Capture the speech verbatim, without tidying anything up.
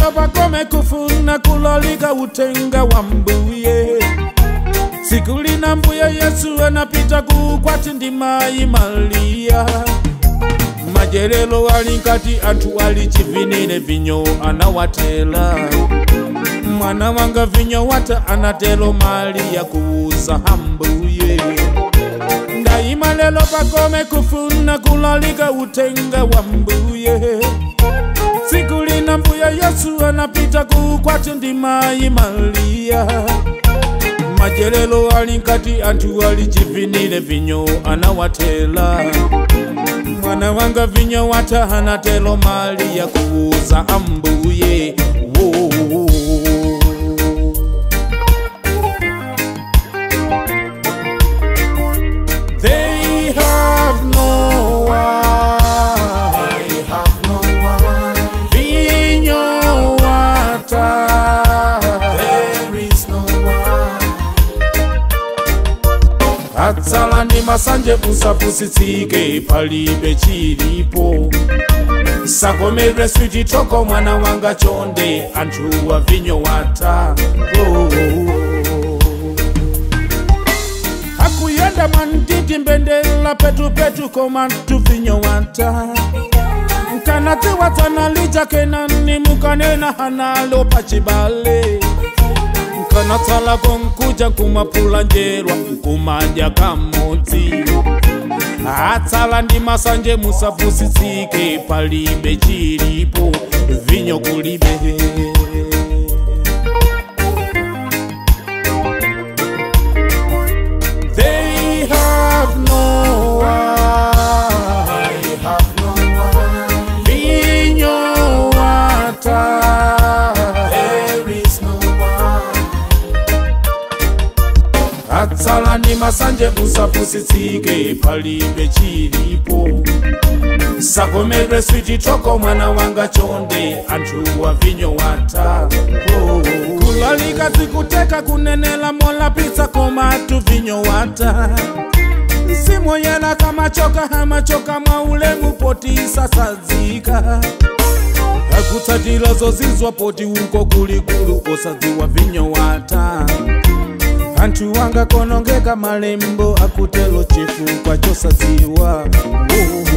lelo bakome kufuna kulolika utenga wa mbuye. Siku lina mbuye Yesu anapita kukwati ndimai Maria. Majerelo walinkati antu walichivinile vinyo anawatela. Mwana wanga vinyo wata anatelo Maria kuuza hambuye. Ndaima lelo bakome kufuna kulolika utenga wa mbuye. Siku lina mbuye Yesu anapita kukwati ndimai Maria. Majerelo walinkati antu walichivinile vinyo anawatela. Mwana wanga vinyo wata anatelo Maria kuuza ambuye. Whoa. They have no one. They have no one. Vinyo wata. There is no one. Atsala ndi masanje pusapusitsike palibe chilipo. Sakomere switi toko mwana wanga chonde antu wa vinyo wata. Oh. Hakuyenda manditi mbendela petu petu komantu vinyo wata. Mkanate watana lija kenani mukanena hanalo pachibale. Mkanatala konkuja kumapula njerwa kumaja kamoti. Atsala ndi masanje musapusitsike palibe chilipo vinyo kulibe. They have no one. They have no one. Vinyo wata. There is no one. Atsala ndi masanje musapusitsike palibe chilipo. Sakomere switi toko mwana wanga chonde antu wa vinyo wata. Oh. Kulalika zikuteka kunenela mola pizza komatu vinyo wata. Simo yena kama choka hama choka maule mupoti sasa zika. Akutatila zozizwa poti uko kulikulu osaziwa vinyo wata. Antu wanga konongeka malembo akutelo chifu kwa chosa ziwa. Oh.